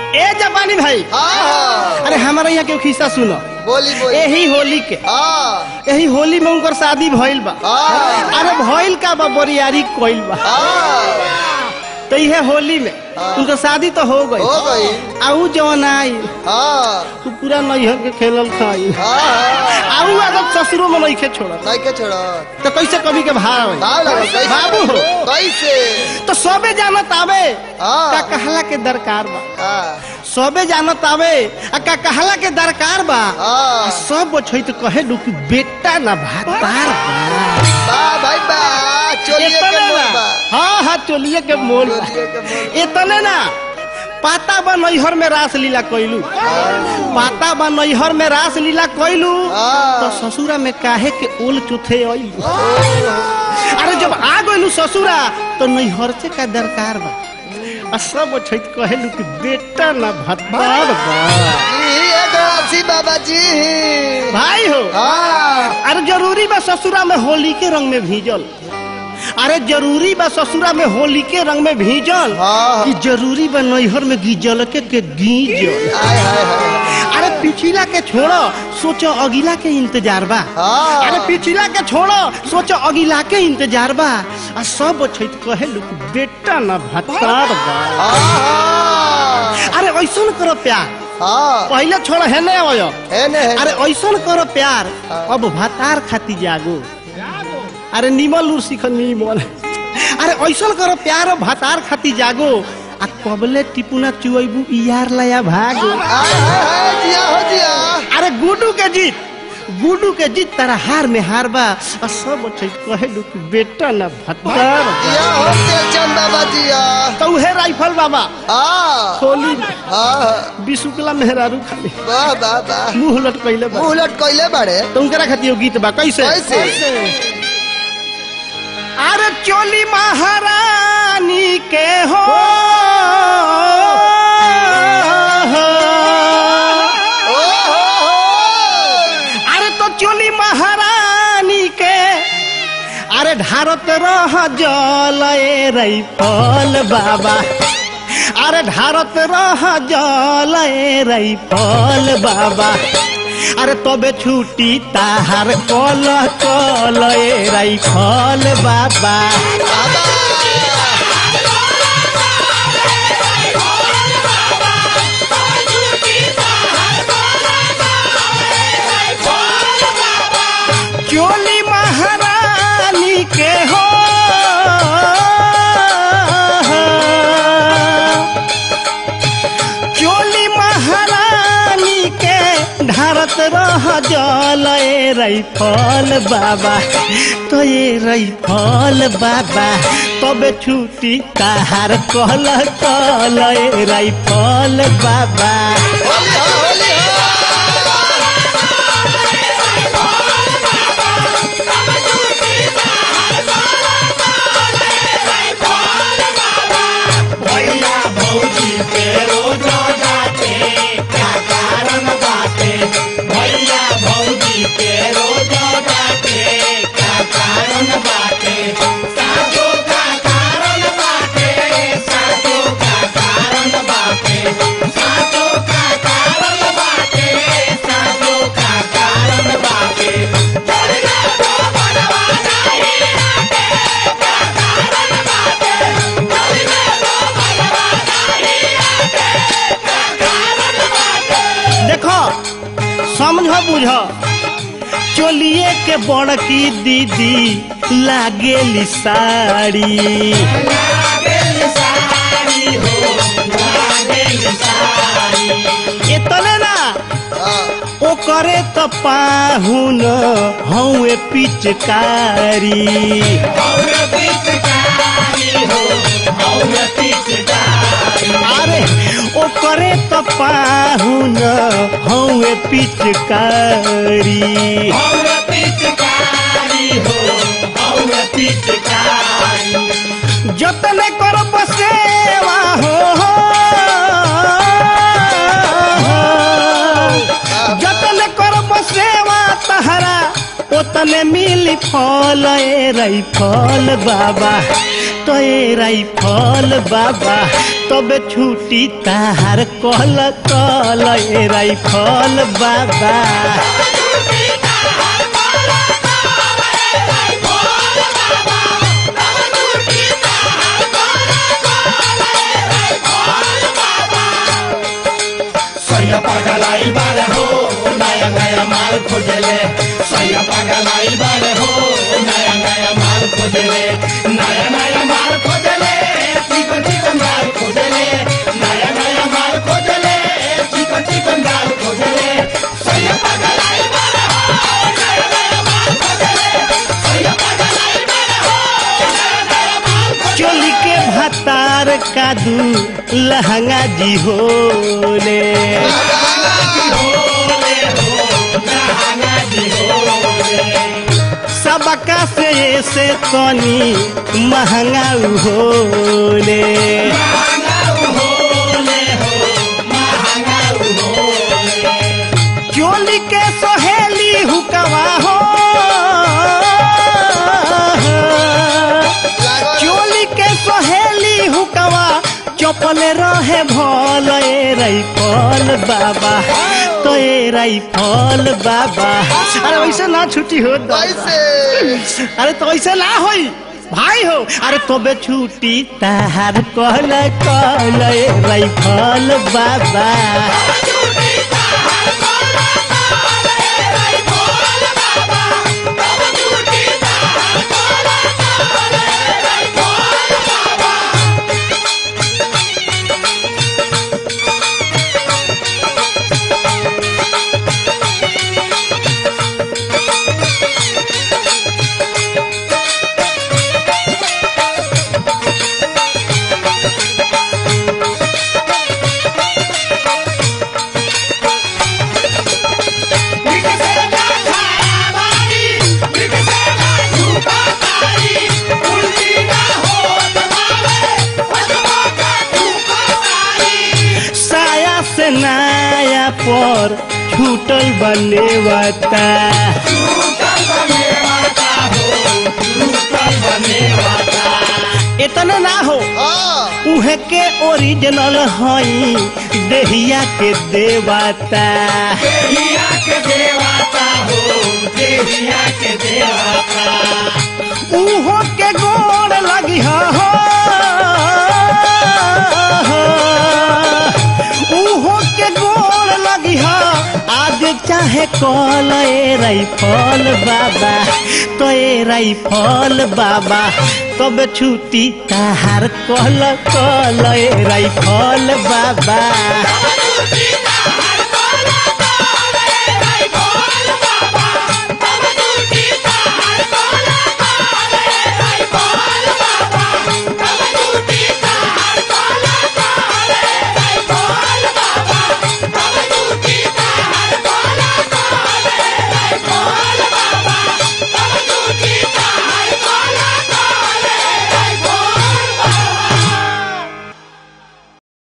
ए जापानी भाई अरे हमारे यहाँ के खिस्सा सुनो। बोली बोली यही होली के यही होली में उनकर शादी भइल बा। अरे भइल का बा बोरियारी कोइल बा। तो ये होली में उनका शादी तो हो गई आऊ जवन आई तू पूरा नैहर के खेलल खाई आऊ अगर ससुरो में नहीं छोड़ा तो कैसे कभी के भाव बाबू हो कैसे तो सबे जानत आवे का कहला के दरकार बा। सबे जानत आवे का कहला के दरकार बा। सब बछई तो कहे दू कि बेटा ना भातार बा भाई बा चोलिए के मोल बा। हाँ हाँ चोलिए के मोल इतने ना पाता बा नैहर में रास लीला कोइलू पाता बा नैहर में रास लीला कोइलू तो ससुरा में काहे के ओल चुथे आइलू। अरे जब आ गइलू ससुरा तो नैहर से का दरकार बा। सब छत कहेलू कि बेटा ना भतार बाबा जी भाई हो। अरे जरूरी बा ससुरा में होली के रंग में भीजल। अरे जरूरी बा ससुरा में होली के रंग में भीजल कि जरूरी बा नैहर में गीजल के गीजल। अरे पिछला के छोड़ो सोचो अगिला के इंतजार बा। अरे पिछला के छोड़ो सोचो अगिला के इंतजार बा। आ सब छत कहेलू बेटा ना भतार बा। अरे ऐसन करो प्यार पहले छोड़ है ने अरे ऐसन करो प्यार अब भतार खाती जागो। अरे नीमल लूर सीख नीमल। अरे ऐसन करो प्यार भतार खाती जागो आ कबले टिपुना चुआबू यार लाया भागो। अरे गुडू के जीत तारा हार में हार बा। आ सब कहे कि बेटा ना भतार बाबा जी तो उहे राइफल बाबा होली बिसुकला मेहरारू खाली मुंह लटकैले बाड़े तो उनकरा खातिर गीत बा कैसे। अरे चोली महारानी के हो अरे तो चोली महारानी के अरे ढारत रह जल राइफल बाबा। अरे ढारत रह जल राइफल बाबा। अरे तबे छुट्टी ताहार कल कल राइफल बाबा। चोली महारानी के हो चोली महारानी के ढारत रह जल राइफल बाबा। तो ये राइफल बाबा तबे छुट्टी ताहार कल कल राइफल बाबा। समझो बुझो चोलिए के बड़की दीदी लागेली साड़ी। इतने ना ओ करे तो पाहुन हौए पिचकारी। अरे ओ करे तो पाहुन हौए पिचकारी। जतने करो बसेवा हो जतने करो बसेवा तहरा ततने मिली फल ए राइफल बाबा तो ए राइफल बाबा तबे छुट्टी ताहार कहल कल ए राइफल बाबा पगलाई बारे हो नया नया माल खोजले सैया पगलाई बारे हो नया नया माल खोजले नया नया माल खोजले चिकन चिकन दाल खोजले नया नया माल खोजले चिकन चिकन दाल खोजले सैया पगलाई बारे हो नया नया माल खोजले सैया पगलाई बारे हो नया नया माल खोजले चोली के भातार कादू लहंगा जी होले सबका से तनी महंगा होले चोली के सहेली हुकवा हो चोली के सहेली हुकवा चपले रहे भल ए राइफल बाबा तो ए राइफल बाबा अरे वैसे ना छुट्टी हो अरे तो वैसे ना होई भाई हो अरे तबे छुट्टी ताहार कहल कल ए राइफल बाबा नाया पर छूटल बनेवता इतना ना हो उहे के ओरिजिनल हई देहिया के देवता उहो के गोड़ लगी हो चाहे कल ए राइफल बाबा तो ए राइफल बाबा तब छुट्टी ताहार कहल कल ए राइफल बाबा